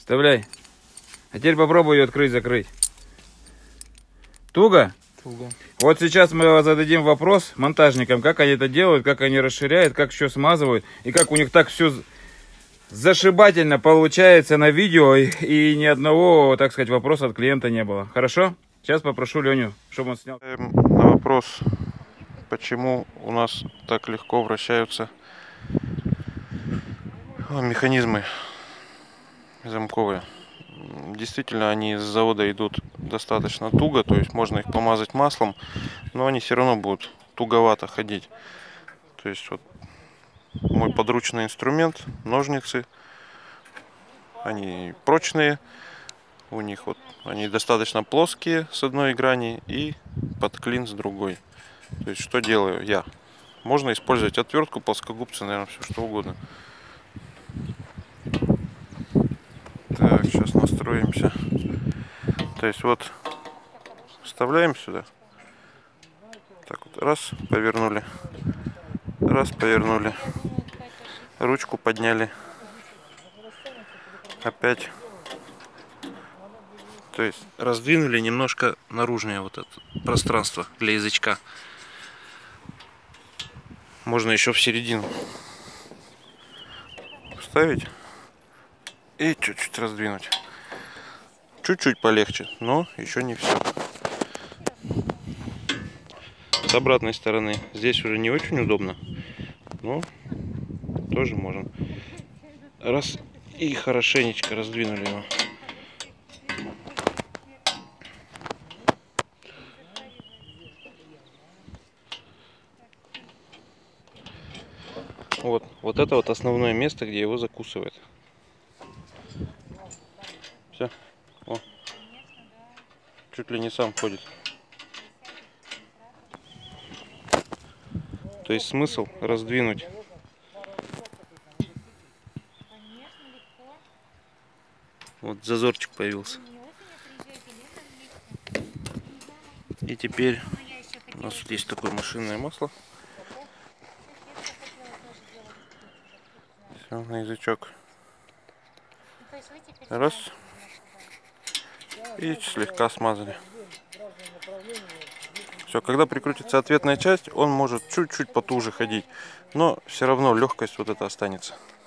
Вставляй. А теперь попробуй ее открыть-закрыть. Туго? Туго. Вот сейчас мы зададим вопрос монтажникам, как они это делают, как они расширяют, как еще смазывают, и как у них так все зашибательно получается на видео, и ни одного, так сказать, вопроса от клиента не было. Хорошо? Сейчас попрошу Леню, чтобы он снял. На вопрос, почему у нас так легко вращаются механизмы замковые. Действительно, они с завода идут достаточно туго, то есть можно их помазать маслом, но они все равно будут туговато ходить. То есть вот мой подручный инструмент, ножницы, они прочные, у них вот они достаточно плоские с одной грани и под клин с другой. То есть что делаю я? Можно использовать отвертку, плоскогубцы, наверное, все что угодно. Так, сейчас настроимся. То есть вот вставляем сюда. Так вот, раз, повернули. Раз, повернули. Ручку подняли. Опять. То есть раздвинули немножко наружнее вот это пространство для язычка. Можно еще в середину вставить и чуть-чуть раздвинуть. Чуть-чуть полегче, но еще не все. С обратной стороны здесь уже не очень удобно, но тоже можно. Раз и хорошенечко раздвинули его. Вот это вот основное место, где его закусывает. Все. О. Чуть ли не сам ходит. То есть смысл раздвинуть. Вот зазорчик появился. И теперь у нас есть такое машинное масло. Все, на язычок. Раз. И слегка смазали. Все, когда прикрутится ответная часть, он может чуть-чуть потуже ходить. Но все равно легкость вот эта останется.